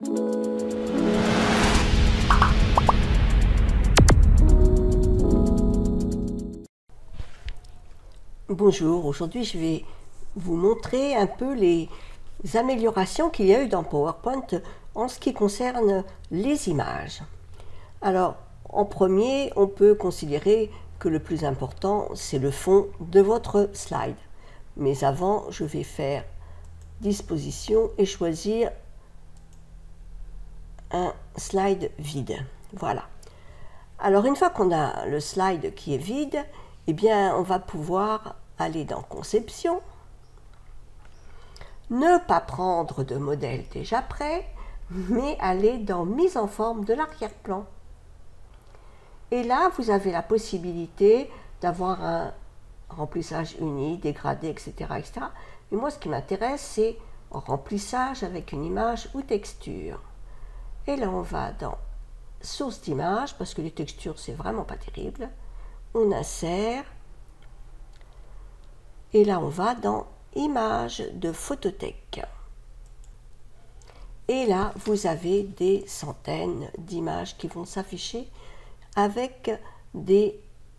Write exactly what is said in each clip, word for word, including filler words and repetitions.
Bonjour, aujourd'hui je vais vous montrer un peu les améliorations qu'il y a eu dans PowerPoint en ce qui concerne les images. Alors, en premier, on peut considérer que le plus important, c'est le fond de votre slide. Mais avant, je vais faire disposition et choisir un slide vide. Voilà. Alors, une fois qu'on a le slide qui est vide, eh bien, on va pouvoir aller dans Conception, ne pas prendre de modèle déjà prêt, mais aller dans Mise en forme de l'arrière-plan. Et là, vous avez la possibilité d'avoir un remplissage uni, dégradé, et cetera, et cetera. Et moi, ce qui m'intéresse, c'est remplissage avec une image ou texture. Et là, on va dans Source d'image, parce que les textures, c'est vraiment pas terrible. On insère. Et là, on va dans Images de photothèque. Et là, vous avez des centaines d'images qui vont s'afficher avec des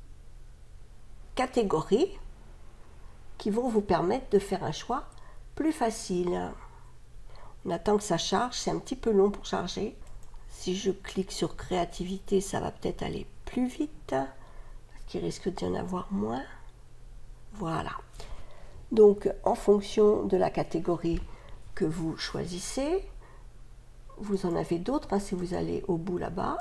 catégories qui vont vous permettre de faire un choix plus facile. On attend que ça charge, c'est un petit peu long pour charger. Si je clique sur créativité, ça va peut-être aller plus vite, parce qu'il risque d'y en avoir moins. Voilà. Donc, en fonction de la catégorie que vous choisissez, vous en avez d'autres, hein, si vous allez au bout là-bas.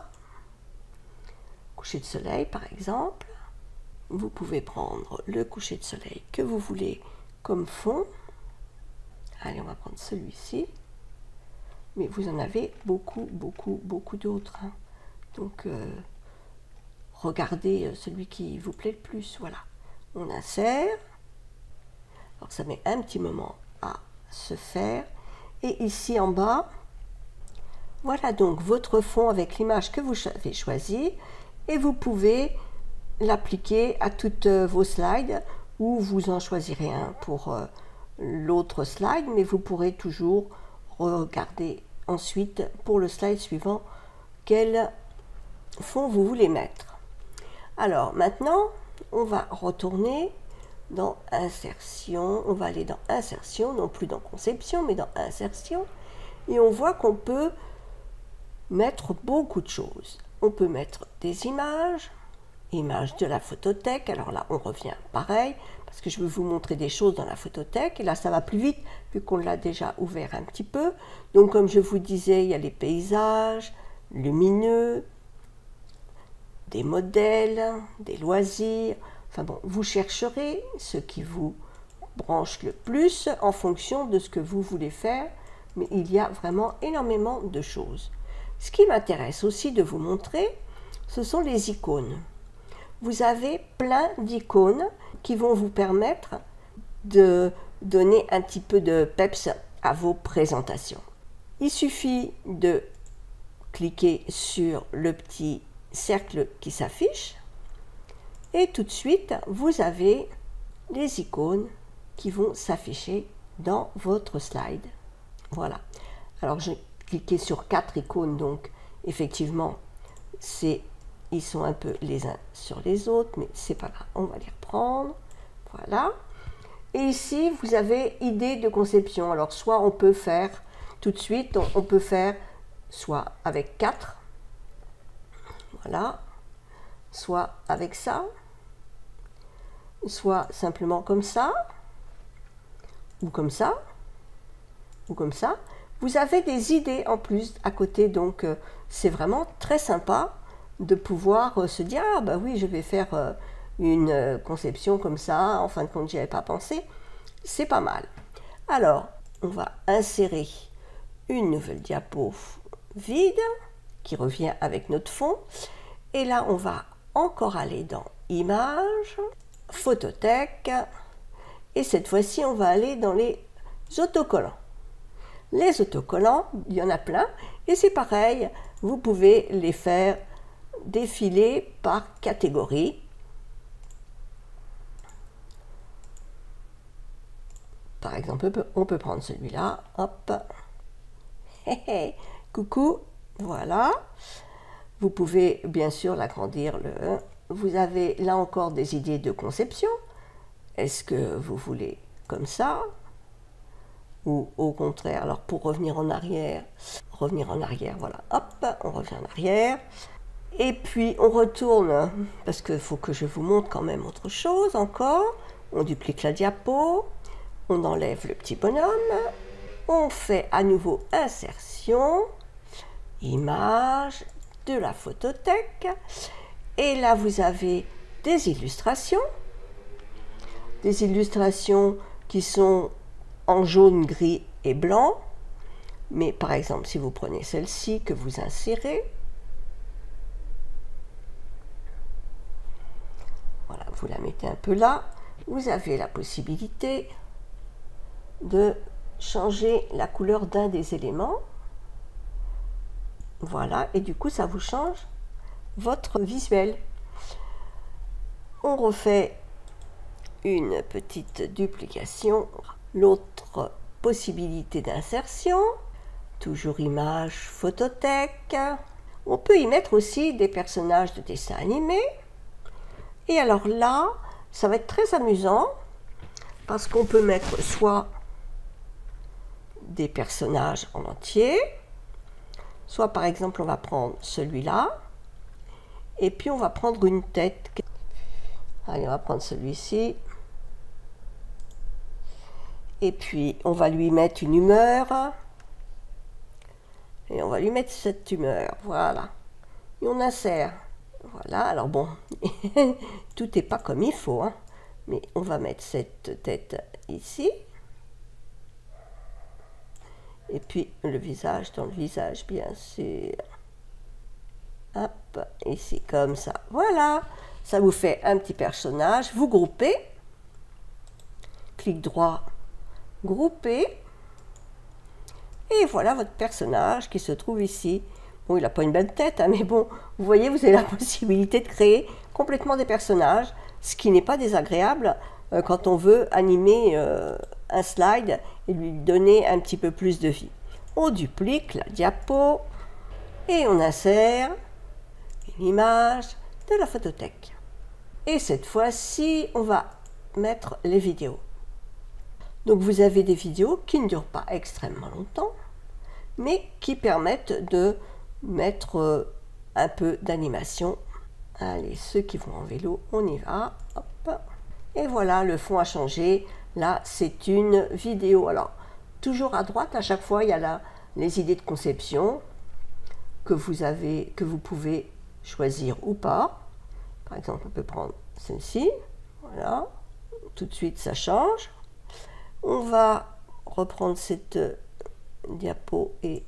Coucher de soleil, par exemple. Vous pouvez prendre le coucher de soleil que vous voulez comme fond. Allez, on va prendre celui-ci. Mais vous en avez beaucoup, beaucoup, beaucoup d'autres. Hein. Donc, euh, regardez celui qui vous plaît le plus. Voilà. On insère. Alors, ça met un petit moment à se faire. Et ici en bas, voilà donc votre fond avec l'image que vous avez choisie. Et vous pouvez l'appliquer à toutes vos slides ou vous en choisirez un pour euh, l'autre slide, mais vous pourrez toujours regarder ensuite pour le slide suivant quel fond vous voulez mettre. Alors maintenant, on va retourner dans Insertion, on va aller dans Insertion, non plus dans Conception, mais dans Insertion, et on voit qu'on peut mettre beaucoup de choses. On peut mettre des images, images de la photothèque, alors là on revient pareil, parce que je veux vous montrer des choses dans la photothèque, et là ça va plus vite, vu qu'on l'a déjà ouvert un petit peu. Donc comme je vous disais, il y a les paysages, lumineux, des modèles, des loisirs, enfin bon, vous chercherez ce qui vous branche le plus en fonction de ce que vous voulez faire, mais il y a vraiment énormément de choses. Ce qui m'intéresse aussi de vous montrer, ce sont les icônes. Vous avez plein d'icônes qui vont vous permettre de donner un petit peu de peps à vos présentations. Il suffit de cliquer sur le petit cercle qui s'affiche et tout de suite, vous avez les icônes qui vont s'afficher dans votre slide. Voilà. Alors, j'ai cliqué sur quatre icônes, donc effectivement, c'est ils sont un peu les uns sur les autres, mais c'est pas grave, on va les reprendre. Voilà. Et ici, vous avez idée de conception. Alors, soit on peut faire tout de suite, on, on peut faire soit avec quatre, voilà, soit avec ça, soit simplement comme ça, ou comme ça, ou comme ça. Vous avez des idées en plus à côté, donc euh, c'est vraiment très sympa de pouvoir euh, se dire, ah bah oui, je vais faire euh, une euh, conception comme ça, en fin de compte, j'y avais pas pensé, c'est pas mal. Alors, on va insérer une nouvelle diapo vide, qui revient avec notre fond, et là, on va encore aller dans Images, Photothèque, et cette fois-ci, on va aller dans les autocollants. Les autocollants, il y en a plein, et c'est pareil, vous pouvez les faire défiler par catégorie. Par exemple, on peut prendre celui-là, hop, coucou, voilà. Vous pouvez bien sûr l'agrandir. Le... Vous avez là encore des idées de conception. Est-ce que vous voulez comme ça? Ou au contraire, alors pour revenir en arrière, revenir en arrière, voilà, hop, on revient en arrière. Et puis on retourne, parce qu'il faut que je vous montre quand même autre chose encore. On duplique la diapo, on enlève le petit bonhomme, on fait à nouveau insertion, image, de la photothèque. Et là vous avez des illustrations, des illustrations qui sont en jaune, gris et blanc. Mais par exemple, si vous prenez celle-ci que vous insérez, voilà, vous la mettez un peu là, vous avez la possibilité de changer la couleur d'un des éléments. Voilà, et du coup, ça vous change votre visuel. On refait une petite duplication. L'autre possibilité d'insertion, toujours image, photothèque. On peut y mettre aussi des personnages de dessin animé. Et alors là, ça va être très amusant parce qu'on peut mettre soit des personnages en entier, soit par exemple on va prendre celui-là et puis on va prendre une tête. Allez, on va prendre celui-ci. Et puis, on va lui mettre une humeur. Et on va lui mettre cette humeur. Voilà. Et on insère. Voilà. Alors bon, tout n'est pas comme il faut. Hein. Mais on va mettre cette tête ici. Et puis, le visage dans le visage, bien sûr. Hop, ici, comme ça. Voilà. Ça vous fait un petit personnage. Vous groupez. Clic droit. Grouper et voilà votre personnage qui se trouve ici. Bon, il n'a pas une belle tête, hein, mais bon, vous voyez, vous avez la possibilité de créer complètement des personnages, ce qui n'est pas désagréable euh, quand on veut animer euh, un slide et lui donner un petit peu plus de vie. On duplique la diapo et on insère une image de la photothèque. Et cette fois-ci, on va mettre les vidéos. Donc vous avez des vidéos qui ne durent pas extrêmement longtemps, mais qui permettent de mettre un peu d'animation. Allez, ceux qui vont en vélo, on y va. Hop. Et voilà, le fond a changé. Là, c'est une vidéo. Alors, toujours à droite, à chaque fois, il y a là les idées de conception que vous avez, que vous pouvez choisir ou pas. Par exemple, on peut prendre celle-ci. Voilà. Tout de suite, ça change. On va reprendre cette diapo et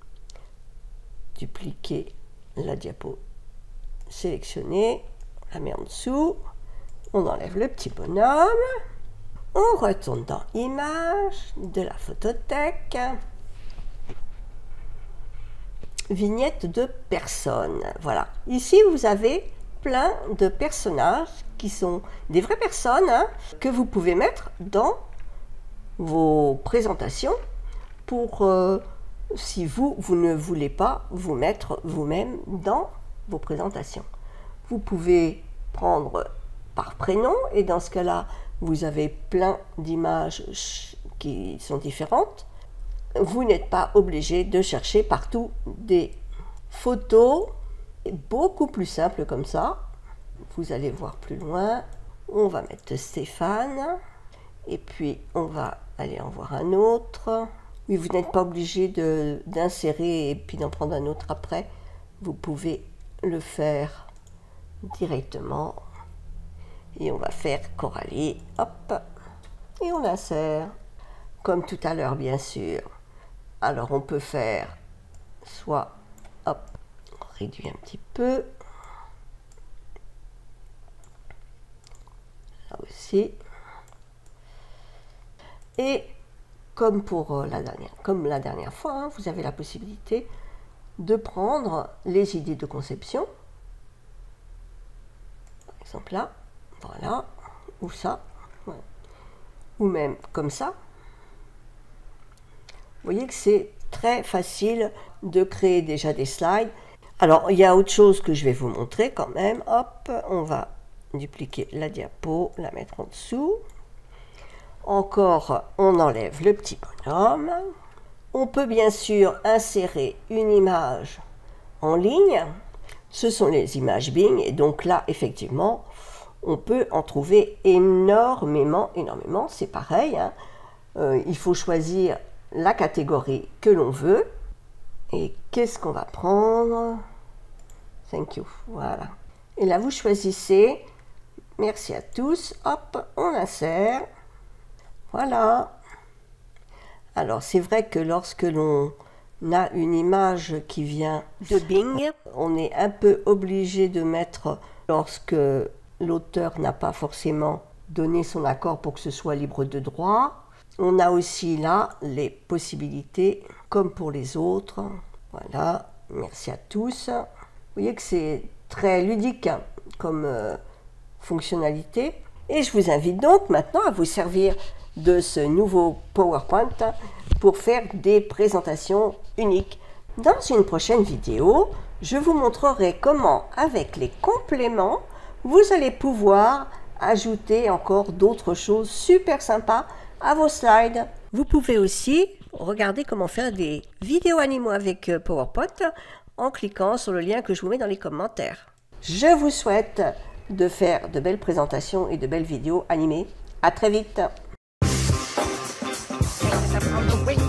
dupliquer la diapo sélectionnée. On la met en dessous. On enlève le petit bonhomme. On retourne dans Images, de la photothèque. Vignette de personnes. Voilà. Ici, vous avez plein de personnages qui sont des vraies personnes hein, que vous pouvez mettre dans vos présentations pour euh, si vous, vous ne voulez pas vous mettre vous-même dans vos présentations. Vous pouvez prendre par prénom et dans ce cas-là, vous avez plein d'images qui sont différentes. Vous n'êtes pas obligé de chercher partout des photos. Beaucoup plus simple comme ça. Vous allez voir plus loin. On va mettre Stéphane. Et puis, on va aller en voir un autre. Oui, vous n'êtes pas obligé d'insérer et puis d'en prendre un autre après. Vous pouvez le faire directement. Et on va faire Coralie. Hop. Et on insère. Comme tout à l'heure, bien sûr. Alors, on peut faire soit, hop, on réduit un petit peu. Là aussi. Et comme pour la dernière, comme la dernière fois, hein, vous avez la possibilité de prendre les idées de conception. Par exemple là, voilà, ou ça, voilà. Ou même comme ça. Vous voyez que c'est très facile de créer déjà des slides. Alors, il y a autre chose que je vais vous montrer quand même. Hop, on va dupliquer la diapo, la mettre en dessous. Encore, on enlève le petit bonhomme. On peut bien sûr insérer une image en ligne. Ce sont les images Bing. Et donc là, effectivement, on peut en trouver énormément, énormément. C'est pareil, hein. Euh, il faut choisir la catégorie que l'on veut. Et qu'est-ce qu'on va prendre? Thank you. Voilà. Et là, vous choisissez. Merci à tous. Hop, on insère. Voilà. Alors, c'est vrai que lorsque l'on a une image qui vient de Bing, on est un peu obligé de mettre, lorsque l'auteur n'a pas forcément donné son accord pour que ce soit libre de droit. On a aussi là les possibilités, comme pour les autres. Voilà, merci à tous. Vous voyez que c'est très ludique hein, comme euh, fonctionnalité. Et je vous invite donc maintenant à vous servir de ce nouveau PowerPoint pour faire des présentations uniques. Dans une prochaine vidéo, je vous montrerai comment, avec les compléments, vous allez pouvoir ajouter encore d'autres choses super sympas à vos slides. Vous pouvez aussi regarder comment faire des vidéos animaux avec PowerPoint en cliquant sur le lien que je vous mets dans les commentaires. Je vous souhaite de faire de belles présentations et de belles vidéos animées. À très vite.